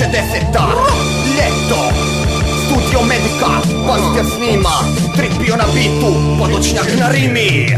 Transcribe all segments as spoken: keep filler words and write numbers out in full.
devedeseta. Ljeto, Studio Medica, Pazite snima. Tripio na bitu, podočnjak na rimi.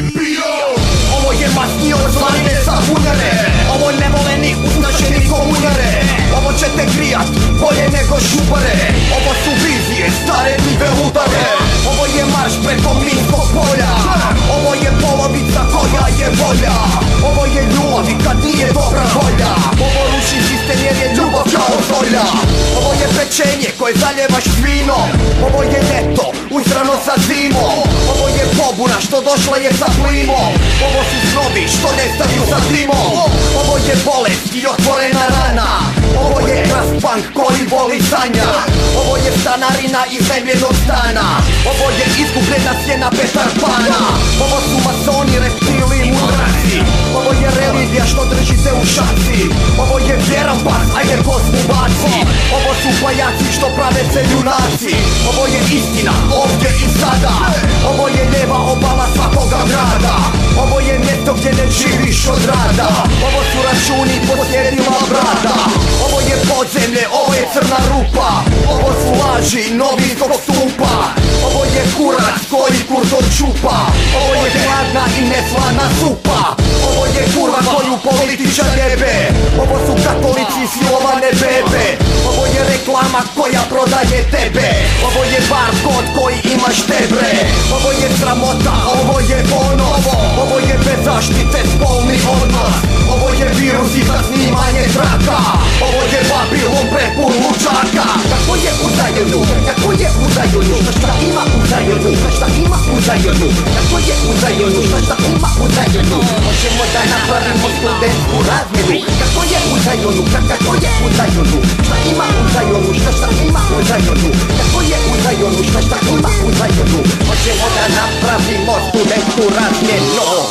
Ovo je masnije od slavine sabunjare. Ovo ne vole ni ustašeni komunjare. Ovo će te grijat, bolje nego šupare. Ovo su vizije, stare nive udare. Ovo je marš preko minskog polja. Ovo je polovica koja je volja. Ovo je ljubav i kad nije dobra volja. Ovo ruši sistem jer je ljubav kao solja. Ovo je pečenje koje zaljevaš vinom. Ovo je ljeto, uzrano sa zimom. Ovo je pobuna što došla je sa plimom. Ovo su snovi što nestaju sa dimom. Ovo je bolest i otvorena rana. Ovo je kraspunk koji voli sanja. Ovo je stanarina iz zemljenog stana. Ovo je izgubljena sjena Petar Pana. Ovo su masoni, reptili i mudraci. Ovo je religija što držite u šaci. Ovo je vjeran pas, ajde kosmu baci. Ovo su pajaci što prave se junaci. Ovo je istina, ovdje i sada. Ovo je lijeva obala svakoga grada. Ovo je mjesto gdje ne živiš od rada. Ovo su računi posjedila brada. Ovo je podzemlje, ovo je crna rupa. Ovo su laži novinskog stupa. Ovo je kurac koji kurtom čupa. Ovo je hladna i neslana supa. Ovo je kurva koju političar jebe. Ovo su katolici silovane bebe. Ovo je reklama koja prodaje tebe. Ovo je barkod koji imaš tebre. Ovo je sramota, ovo je ponos. Ovo je bez zaštite spolni odnos. Ovo je virus i za snimanje traka. Ovo je Babilon prepun lučaka. Kako je u Zajonu, kako je u Zajonu, šta šta ima u Zajonu, šta šta ima u Zajonu. Kako je u Zajonu, šta šta ima u Zajonu. Možemo da napravimo studentsku razmjenu. Kako je u Zajonu, kako je u Zajonu, šta ima u Zajonu, šta šta ima u Zajonu. Kako je u Zajonu, šta šta ima u Zajonu. Možemo da napravimo studentsku razmjenu.